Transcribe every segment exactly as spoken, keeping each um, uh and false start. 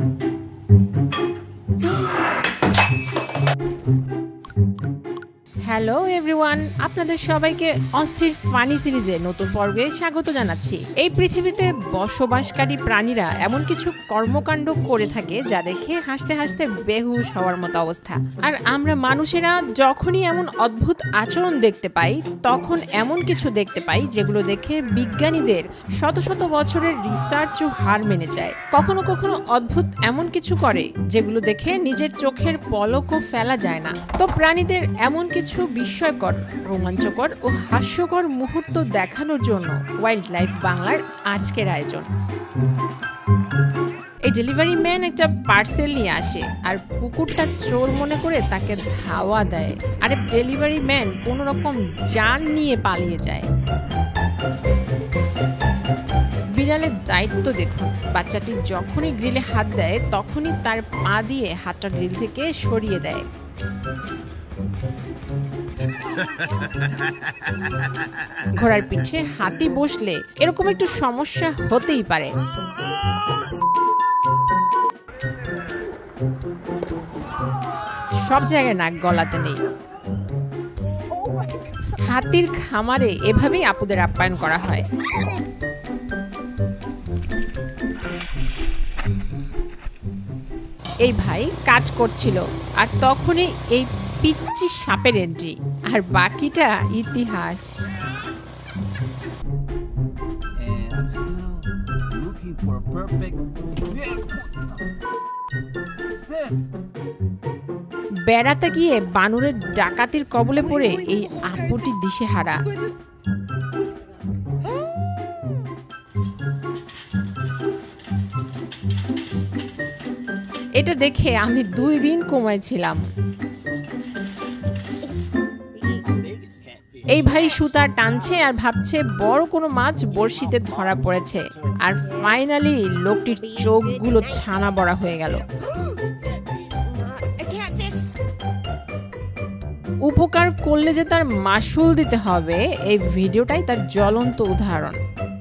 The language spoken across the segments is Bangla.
হ্যালো এভরিওয়ান, আপনাদের সবাইকে অস্থির ফানি সিরিজে নতুন পর্বে স্বাগত জানাচ্ছি। এই পৃথিবীতে বসবাসকারী প্রাণীরা এমন কিছু কর্মকাণ্ড করে থাকে যা দেখে হাসতে হাসতে বেহুশ হওয়ার মতো অবস্থা। আর আমরা মানুষেরা যখনই এমন অদ্ভুত আচরণ দেখতে পাই, তখন এমন কিছু দেখতে পাই যেগুলো দেখে বিজ্ঞানীদের শত শত বছরের রিসার্চও হার মেনে যায়। কখনো কখনো অদ্ভুত এমন কিছু করে যেগুলো দেখে নিজের চোখের পলকও ফেলা যায় না। তো প্রাণীদের এমন কিছু বিস্ময়কর, রোমাঞ্চকর ও হাস্যকর মুহূর্ত দেখানোর জন্য ওয়াইল্ড লাইফ বাংলার আজকের আয়োজন। এই ডেলিভারি ম্যান একটা পার্সেল নিয়ে আসে আর কুকুরটা চোর মনে করে তাকে ধাওয়া দেয়। আরে ডেলিভারি ম্যান কোনো রকম জান নিয়ে পালিয়ে যায়। বিড়ালের দায়িত্ব দেখুন, বাচ্চাটি যখনই গ্রিলে হাত দেয় তখনই তার পা দিয়ে হাতটা গ্রিল থেকে সরিয়ে দেয়। ঘোড়ার পিঠে হাতি বসলে এরকম একটু সমস্যা হতেই পারে। সব জায়গায় নাক গলাতে নেই। হাতির খামারে এভাবেই আপুদের আপ্যায়ন করা হয়। এই ভাই কাজ করছিল আর তখনই এই পিচ্চি সাপের এন্ট্রি, আর বাকিটা ইতিহাস। বেড়াতে গিয়ে বানরের ডাকাতির কবলে পড়ে এই আপুটি দিশেহারা। এটা দেখে আমি দুই দিন কমাইছিলাম। এই ভাই সুতা টানছে আর ভাবছে বড় কোনো মাছ বড়শিতে ধরা পড়েছে, আর ফাইনালি লোকটির চোখগুলো ছানা বড়া হয়ে গেল। উপকার করলে যে তার মাসুল দিতে হবে, এই ভিডিওটাই তার জ্বলন্ত উদাহরণ।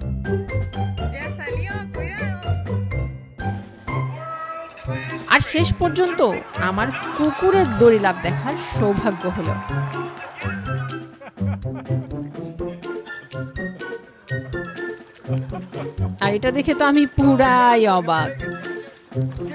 আর শেষ পর্যন্ত আমার কুকুরের দড়িলাভ দেখার সৌভাগ্য হলো। আর এটা দেখে তো আমি পুরাই অবাক।